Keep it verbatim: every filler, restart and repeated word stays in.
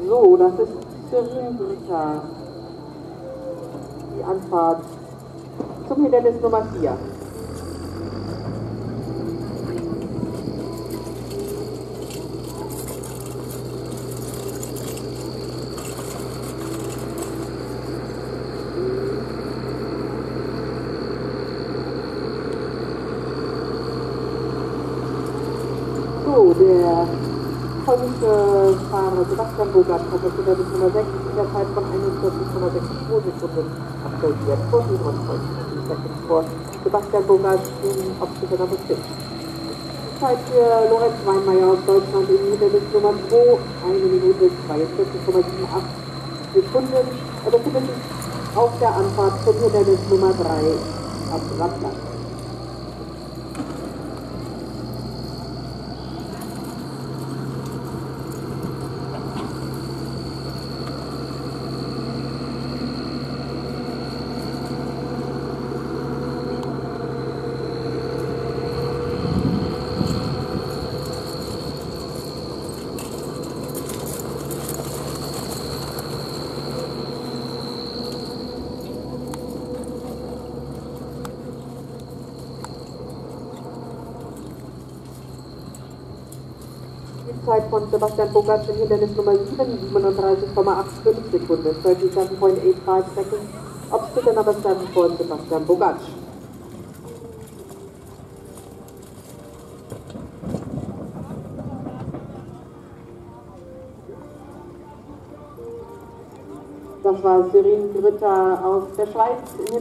So, das ist Cyril Britta. Die Anfahrt zum Hindernis Nummer vier. So, der polnische Fahrer Sebastian Bogac hat das Hindernis Nummer sechs in der Zeit von einundvierzig Komma zweiundsechzig Sekunden absolviert. Vor siebenundzwanzig Sekunden vor Sebastian Bogac in Obstacle Nummer sechs. Die Zeit für Lorenz Weinmeier aus Deutschland im Hindernis Nummer zwei, eine Minute zweiundvierzig Komma achtundsiebzig Sekunden. Er befindet sich auf der Anfahrt zum Hindernis Nummer drei am Radplatz. Die Zeit von Sebastian Bogac im Hindernis Nummer sieben, siebenunddreißig Komma fünfundachtzig Sekunden, thirty-seven point eight five seconds, Obstacle Number seven von Sebastian Bogac. Das war Cyril Britta aus der Schweiz.